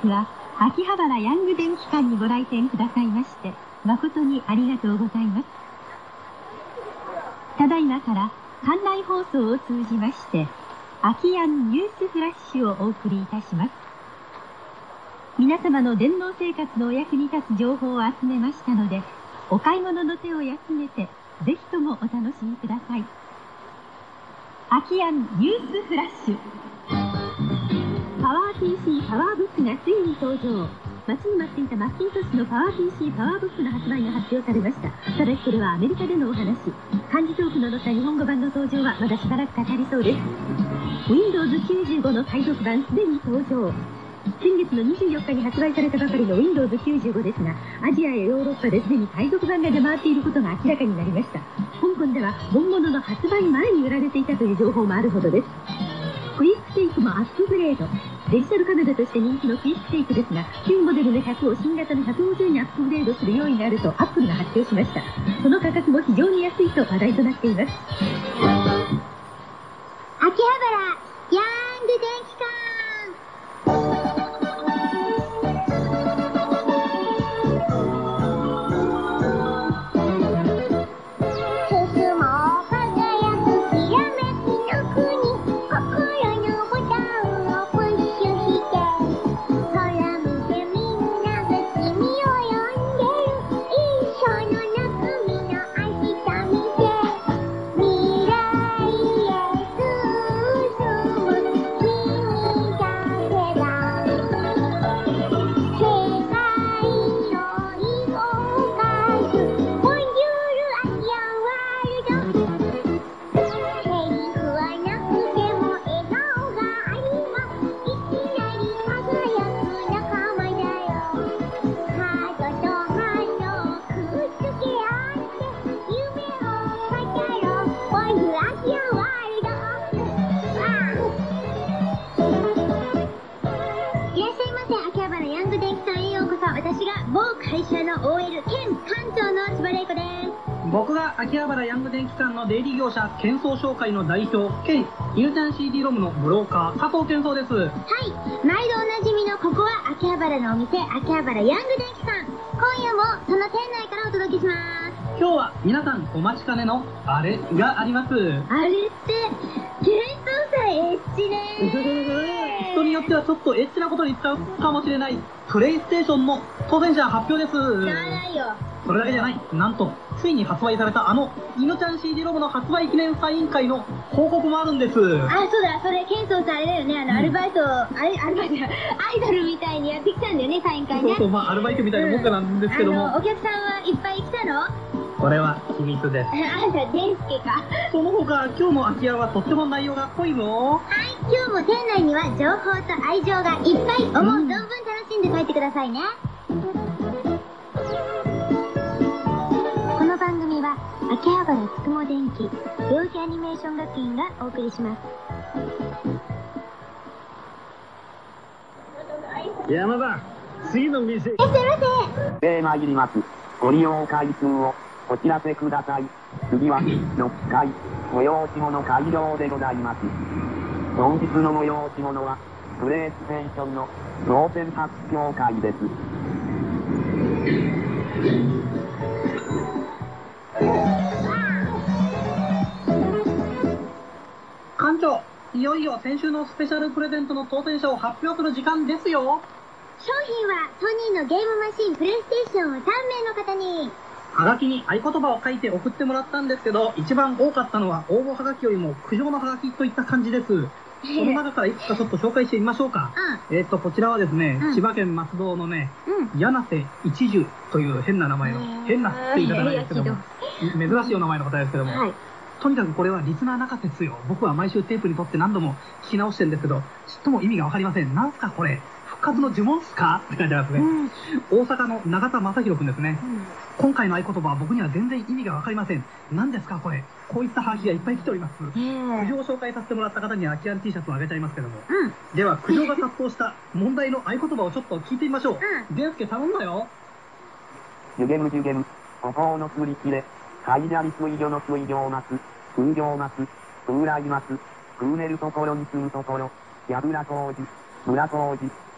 日は秋葉原ヤング電気館にご来店くださいまして誠にありがとうございます。ただいまから館内放送を通じまして秋ヤンニュースフラッシュをお送りいたします。皆様の電脳生活のお役に立つ情報を集めましたので、お買い物の手を休めてぜひともお楽しみください。秋ヤンニュースフラッシュ。パワー PC パワーブックがついに登場。待ちに待っていたマッキントッシュのパワー PC パワーブックの発売が発表されました。ただしこれはアメリカでのお話。漢字トークの載った日本語版の登場はまだしばらくかかりそうです。Windows 95の海賊版すでに登場。先月の24日に発売されたばかりの Windows 95ですが、アジアやヨーロッパですでに海賊版が出回っていることが明らかになりました。香港では本物の発売前に売られていたという情報もあるほどです。クイックテイクもアップグレード。デジタルカメラとして人気のクイックテイクですが、旧モデルの100を新型の150にアップグレードするようになるとアップルが発表しました。その価格も非常に安いと話題となっています。秋葉原ヤング電気館。 僕が秋葉原ヤング電気館の出入り業者喧騒商会の代表兼ユーチャン CD ロムのブローカー加藤健三です。 はい、毎度おなじみのここは秋葉原のお店秋葉原ヤング電気館。今夜もその店内からお届けします。 今日は皆さんお待ちかねのあれがあります。 あれって喧騒祭エッチね人によってはちょっとエッチなことに使うかもしれないプレイステーションの当選者発表です。 知らないよ。 それだけじゃない、なんとついに発売されたあのイノちゃん CD ロムの発売記念サイン会の報告もあるんです。 あ、そうだ、それケンソンさんあれだよね、アルバイト、アイドルみたいにやってきたんだよね、サイン会ね。 そう、アルバイトみたいなもんかなんですけども、 お客さんはいっぱい来たの？ これは秘密です。 あんたデンスケか。 その他今日の空き家はとっても内容が濃いの。 はい、今日も店内には情報と愛情がいっぱい。思う存分楽しんで帰ってくださいね。この番組は秋葉原つくも電機幼児アニメーション学院がお送りします。 山田、次の店。 すいません。 参ります。ご利用回数をお知らせください。次は6階催し物会場でございます。本日の催し物はプレイステーションの当選発表会です。 館長、いよいよ先週のスペシャルプレゼントの当選者を発表する時間ですよ。 商品はソニーのゲームマシンプレイステーションを3名の方に。 はがきに合言葉を書いて送ってもらったんですけど、一番多かったのは応募はがきよりも苦情のはがきといった感じです。その中からいくつかちょっと紹介してみましょうか。こちらはですね、千葉県松戸のね、柳瀬一樹という変な名前の、変なって言い方ないですけども、珍しいお名前の方ですけども、とにかくこれはリスナー泣かせですよ。僕は毎週テープに取って何度も聞き直してるんですけど、ちっとも意味がわかりません。なんすかこれ、復活の呪文っすかって感じなんですね。大阪の永田正宏くんですね。今回の合言葉は僕には全然意味がわかりません。何ですかこれ。こういったハガキがいっぱい来ております。苦情を紹介させてもらった方には空き家 T シャツをあげちゃいますけども。では苦情が殺到した問題の合言葉をちょっと聞いてみましょう。デンスケ頼んだよ。 ジュゲムジュゲム、歩行の振り切れ、ハイジャリ水魚の水上松、水上松、風来松、クーネルところに住むところ、やぶら工事、村工事、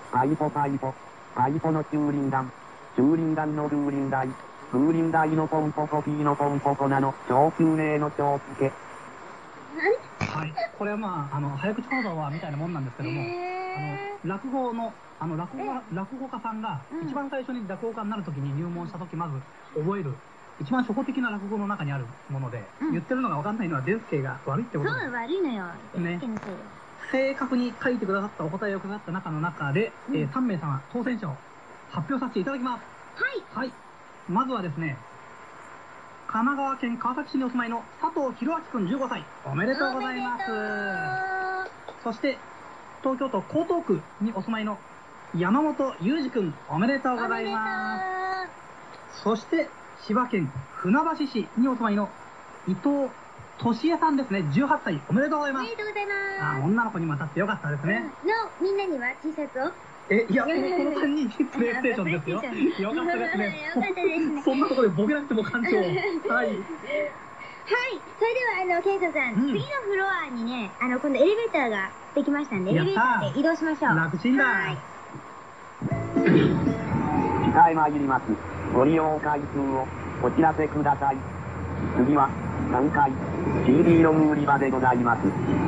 パイポパイポ。パイポの駐輪弾。駐輪弾の風鈴台。風鈴台のポンポコピーのポンポコなの。超救命の超つけ。 はい。これはまあ、早口講座はみたいなもんなんですけども、落語の、落語家さんが、一番最初に落語家になるときに入門したとき、まず覚える、一番初歩的な落語の中にあるもので、言ってるのが分かんないのはデンスケが悪いってことです。 そう、悪いのよ。 ね。正確に書いてくださったお答えをくださった中で、3名様、当選者を発表させていただきます。はい。はい。まずはですね、神奈川県川崎市にお住まいの佐藤弘明くん15歳。おめでとうございます。そして、東京都江東区にお住まいの山本裕二くん。おめでとうございます。そして、千葉県船橋市にお住まいの伊藤俊恵さんですね。18歳。おめでとうございます。 おめでとうございます。 女の子にも当たってよかったですね。 みんなには T シャツをいや、この3人プレイステーションですよ。よかったですね。 よかったですね。 そんなことでボケなくても館長。はい。はい。 それでは、ケイトさん、次のフロアにね、今度エレベーターができましたんで、エレベーターで移動しましょう。 楽ちんだ。はい。 控え参ります。ご利用回数をお知らせください。次は、3階、CD ロム売り場でございます。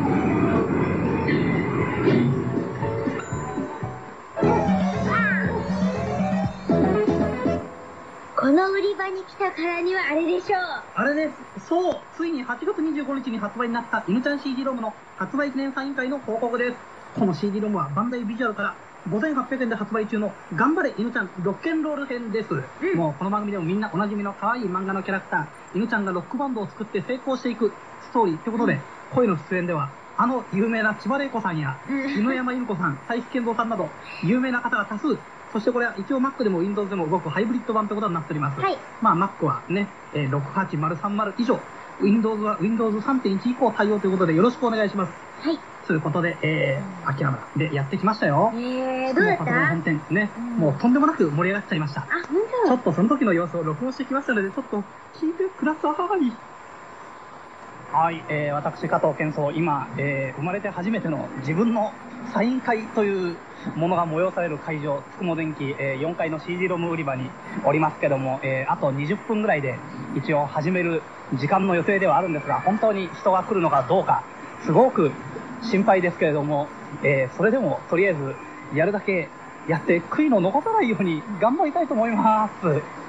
この売り場に来たからにはあれでしょう。 あれです。そう。ついに8月25日に発売になった犬ちゃん CD ロムの発売記念サイン会の報告です。この CD ロムはバンダイビジュアルから5800円で発売中の頑張れ犬ちゃんロッケンロール編です。もうこの番組でもみんなおなじみの可愛い漫画のキャラクター、犬ちゃんがロックバンドを作って成功していくストーリーってことで、声の出演では有名な千葉玲子さんや、犬山由美子さん、斉木健三さんなど、有名な方が多数、そしてこれは一応 Mac でも Windows でも動くハイブリッド版ってことになっております。はい。まあ Mac はね、68030以上、Windows は Windows 3.1 以降対応ということでよろしくお願いします。はい。ということで、秋葉原でやってきましたよ。 どうだった？ 本店ね、もうとんでもなく盛り上がっちゃいました。 あ、本当？ ちょっとその時の様子を録音してきましたので、ちょっと聞いてください。はい、私、加藤健三、今、生まれて初めての自分のサイン会というものが催される会場、つくも電機、4階の CD ロム売り場におりますけども、あと20分ぐらいで一応始める時間の予定ではあるんですが、本当に人が来るのかどうか、すごく心配ですけれども、それでもとりあえずやるだけやって悔いの残さないように頑張りたいと思います。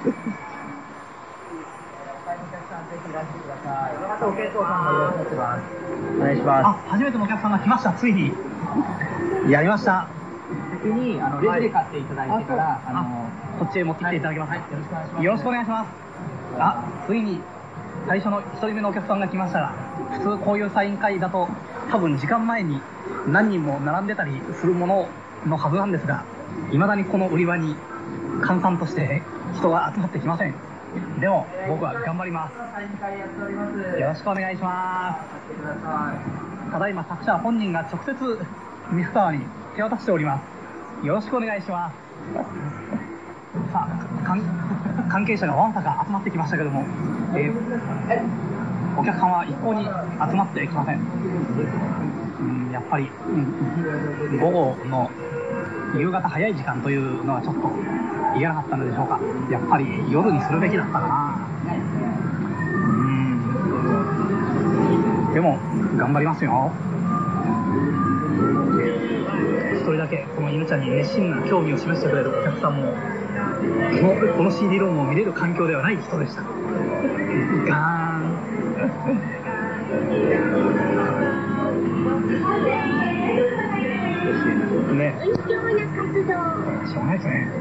お願いします。あ、初めてのお客さんが来ました。ついにやりました。 先にレジで買っていただいてから、 こっちへ持ってきていただきます。よろしくお願いします。あ、ついに最初の1人目のお客さんが来ましたが、普通こういうサイン会だと多分時間前に何人も並んでたりするもののはずなんですが、未だにこの売り場に閑散として人が集まってきません。でも僕は頑張ります。よろしくお願いします。ただいま作者本人が直接皆様に手渡しております。よろしくお願いします。さあ、関係者がわんさか集まってきましたけども、お客さんは一向に集まってきません。やっぱり、午後の夕方早い時間というのはちょっと嫌なかったのでしょうか。やっぱり夜にするべきだったかな。でも頑張りますよ。一人だけこの犬ちゃんに熱心な興味を示してくれるお客さんもこの CD ロームを見れる環境ではない人でした。ガーン。ね。 異常な活動。 しょうがないですね。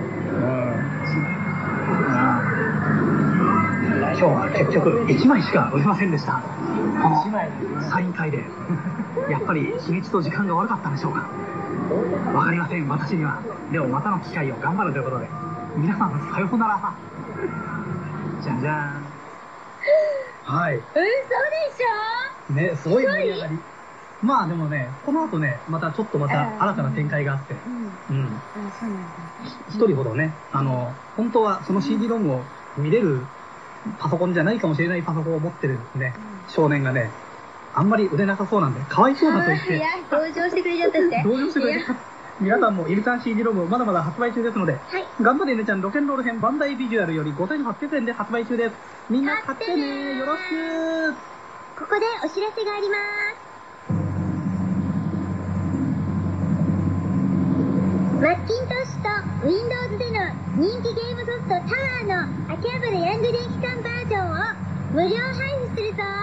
今日は結局1枚しか売れませんでした。このサイン会でやっぱり日にちと時間が悪かったんでしょうか。わかりません、私には。でもまたの機会を頑張るということで、皆さんさようなら。じゃんじゃん。はい。 嘘でしょ？ ね、すごい盛り上がり。まあでもね、この後ね、また新たな展開があって、 そうなんだ。 一人ほどね、本当はその CD ロムを見れるパソコンじゃないかもしれないパソコンを持ってるね、少年がね、あんまり売れなさそうなんで、かわいそうだと言って。 いや、同情してくれちゃったって。 同情してくれちゃった。 皆さんもイルちゃん CD ロムまだまだ発売中ですので、頑張れイルちゃんロケンロール編バンダイビジュアルより5800円で発売中です。みんな買ってね。よろしく。 ここでお知らせがあります。マッキントッシュと Windows での人気ゲームソフトタワーの秋葉原ヤング電気館バージョンを無料配布するぞ。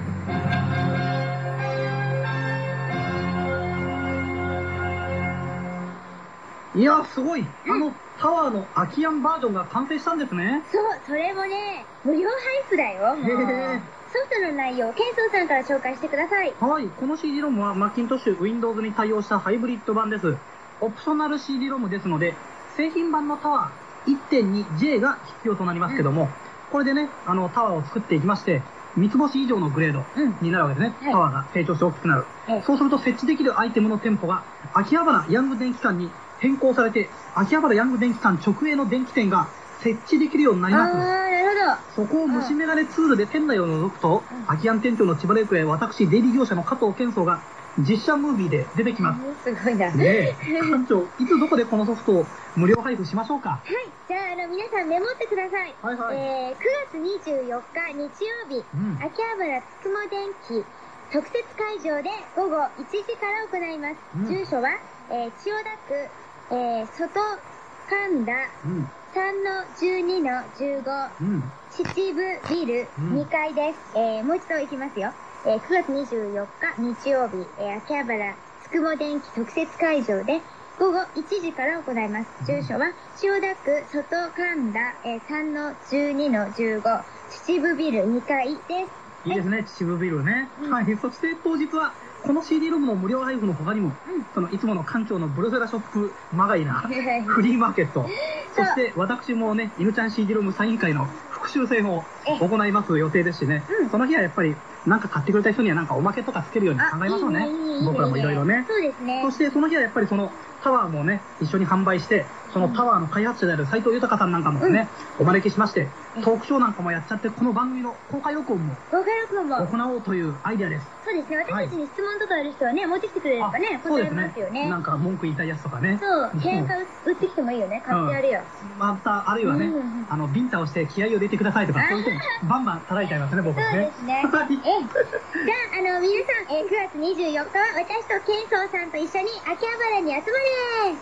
いや、すごい。タワーの秋ヤンバージョンが完成したんですね。 そう、それもね、無料配布だよ。ソフトの内容、ケンソーさんから紹介してください。 はい、この CD ロムはマッキントッシュ Windows に対応したハイブリッド版です。オプショナル CD ロムですので、製品版のタワー 1.2J が必要となりますけども、これでね、タワーを作っていきまして、三つ星以上のグレードになるわけですね。タワーが成長して大きくなる。そうすると設置できるアイテムの店舗が、秋葉原ヤング電気館に変更されて、秋葉原ヤング電気館直営の電気店が設置できるようになります。 なるほど。そこを虫眼鏡ツールで店内を覗くと、秋ヤン店長の千葉レイクへ私、出入り業者の加藤健壮が実写ムービーで出てきます。 すごいな。 館長、いつどこでこのソフトを無料配布しましょうか。 はい。じゃあ、皆さんメモってください。 はいはい。 9月24日日曜日、秋葉原つくも電気特設会場で午後1時から行います。住所は、千代田区、外神田、3-12-15、秩父ビル2階です。もう一度行きますよ。9月24日日曜日、秋葉原つくも電気特設会場で午後1時から行います。住所は千代田区外神田、3-12-15、秩父ビル2階です。 いいですね、秩父ビルね。はい。そして当日は、この CD ロムの無料配布の他にも、いつもの館長のブルセラショップまがいなフリーマーケット、そして私もね、犬ちゃん CD ロムサイン会の復習戦を行います予定ですしね、その日はやっぱり、なんか買ってくれた人にはなんかおまけとかつけるように考えましょうね。僕らもいろいろね。 そうですね。 そしてその日はやっぱりそのタワーもね、一緒に販売して、そのタワーの開発者である斉藤豊さんなんかもね、お招きしまして、トークショーなんかもやっちゃって、この番組の公開録音も行おうというアイデアです。 そうですね。私たちに質問とかある人はね、持ってきてくれればね、答えますよね。 なんか文句言いたいやつとかね。 そう、喧嘩売ってきてもいいよね。買ってやるよ。 また、あるいはね、ビンタをして気合を入れてくださいとか、そういう人もバンバン叩いちゃいますね、僕はね。 そうですね。じゃあ、皆さん、9月24日は私とケンソーさんと一緒に秋葉原に集まれ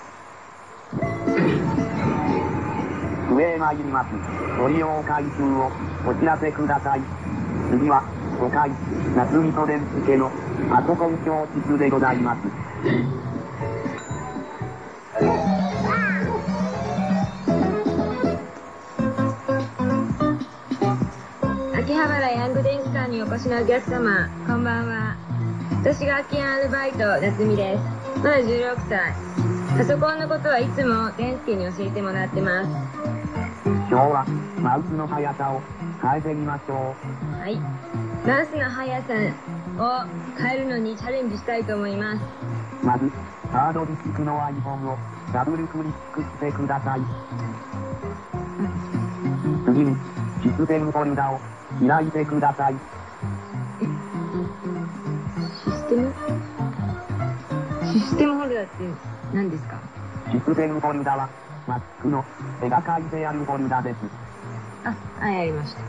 上へ参ります。ご利用回数をお知らせください。次は、5階、夏みそ伝付のパソコン教室でございます。 秋葉原ヤング電気館にお越しのお客様、こんばんは。私が秋葉アルバイト、夏美です。まだ16歳。パソコンのことはいつも電介に教えてもらってます。 今日はマウスの速さを変えてみましょう。 はい。マウスの速さを変えるのにチャレンジしたいと思います。 まず、ハードディスクのアイコンをダブルクリックしてください。次に、システムフォルダを開いてください。 システムフォルダって何ですか？ システムフォルダは、Mac の絵が書いてあるフォルダです。 はい、やりました。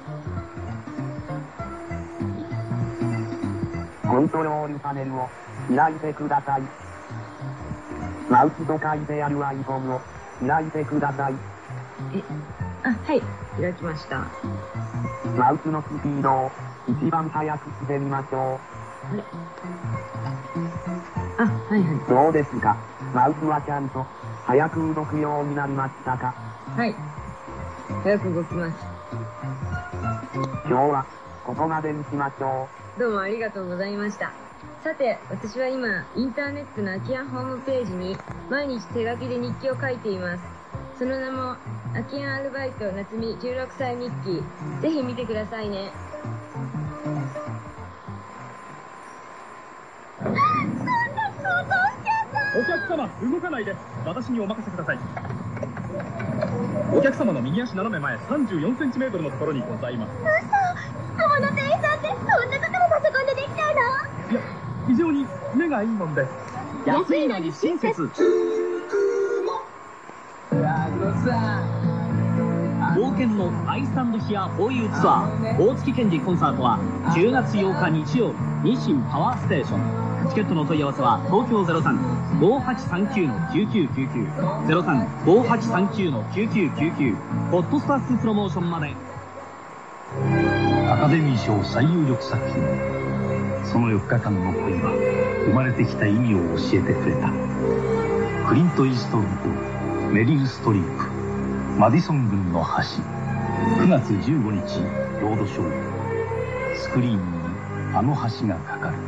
コントロールパネルを開いてください。マウスと書いてあるアイコンを開いてください。 はい、開きました。 マウスのスピードを一番速くしてみましょう。 はい。 どうですか？マウスはちゃんと早く動くようになりましたか？ はい。早く動きます。 今日はここまでにしましょう。どうもありがとうございました。さて、私は今、インターネットの空き家ホームページに毎日手書きで日記を書いています。その名も、空き家アルバイト夏美16歳日記。ぜひ見てくださいね。 お客様、動かないで。私にお任せください。お客様の右足斜め前34センチメートルのところにございます。 嘘！友の店員さんってそんなところパソコンでできちゃうの？ いや、非常に目がいいもんで。 安いのに親切。冒険のアイスランドヒアホーユーツアー大月健二コンサートは10月8日日曜日、日清パワーステーション。チケットの問い合わせは東京 03-5839-9999 03-5839-9999 ホットスタッフプロモーションまで。 アカデミー賞最有力作品、その4日間の恋は生まれてきた意味を教えてくれた。クリント・イーストウッド、メリル・ストリープ、マディソン郡の橋。9月15日ロードショー。スクリーンにあの橋がかかる。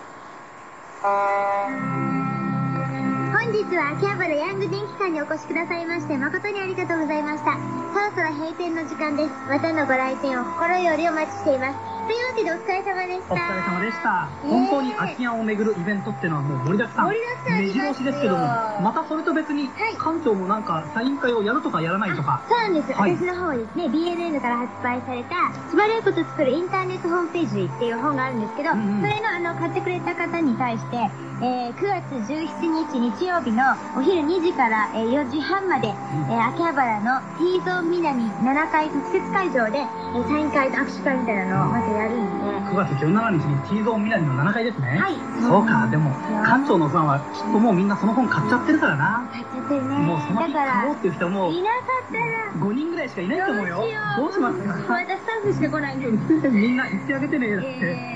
本日は秋葉原ヤング電気館にお越しくださいまして誠にありがとうございました。そろそろ閉店の時間です。またのご来店を心よりお待ちしています。というわけでお疲れ様でした。 お疲れ様でした。本当に空き家を巡るイベントっていうのはもう盛りだくさん。目白押しですけども、またそれと別に、館長もなんかサイン会をやるとかやらないとか。 そうなんです。私の方はですね、BNN から発売された、千葉玲子と作るインターネットホームページっていう本があるんですけど、それの買ってくれた方に対して、9月17日日曜日のお昼2時から4時半まで、秋葉原の T ゾーン南7階特設会場で、サイン会と握手会みたいなのをまたやるんで。 9月17日に T ゾーン南の7階ですね。 はい。 そうか、でも、館長のファンはきっともうみんなその本買っちゃってるからな。 買っちゃってるね。 もうその日買おうっていう人も、 いなかったら、 5人ぐらいしかいないと思うよ。どうしますか？ またスタッフしか来ないんで。 みんな言ってあげてね、だって。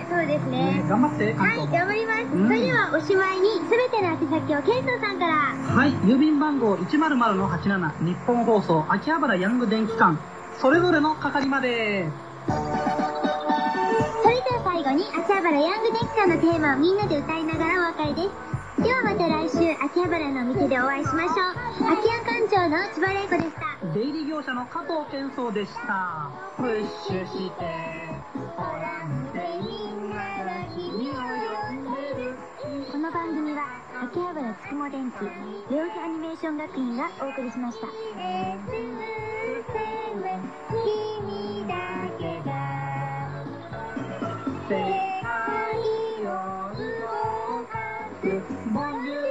そうですね。 頑張って、館長。 はい、頑張ります。それではおしまいに、すべての宛先をケンソンさんから。 はい、郵便番号 100-87 日本放送秋葉原ヤング電気館、それぞれの係まで。 それでは最後に秋葉原ヤング電気館のテーマをみんなで歌いながらお別れです。ではまた来週秋葉原の店でお会いしましょう。秋葉館長の千葉玲子でした。 出入り業者の加藤健壮でした。プッシュしてほら見てみんなが君を呼んでる。 この番組は秋葉原つくも電機レオスアニメーション学院がお送りしました。君だけが世界を動かす